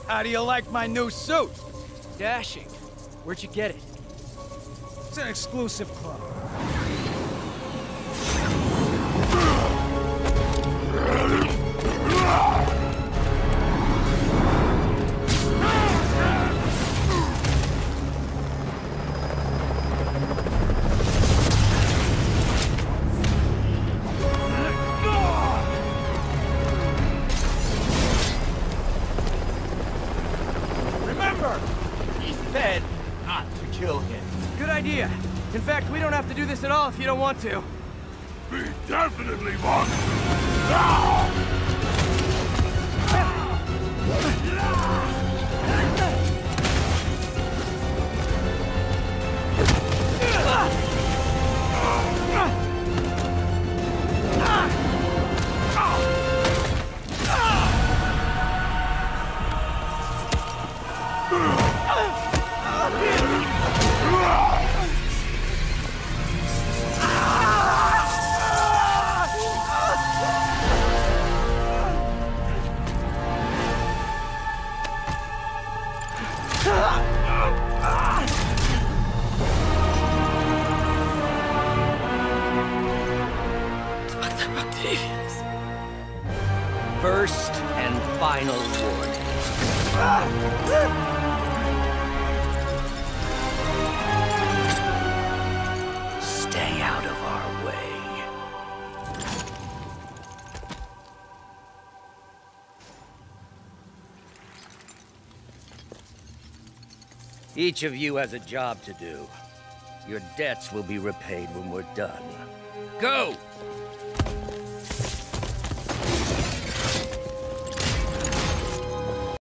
How do you like my new suit? Dashing. Where'd you get it? It's an exclusive club. He said not to kill him. Good idea. In fact, we don't have to do this at all if you don't want to. We definitely want First and final warning. Stay out of our way. Each of you has a job to do. Your debts will be repaid when we're done. Go!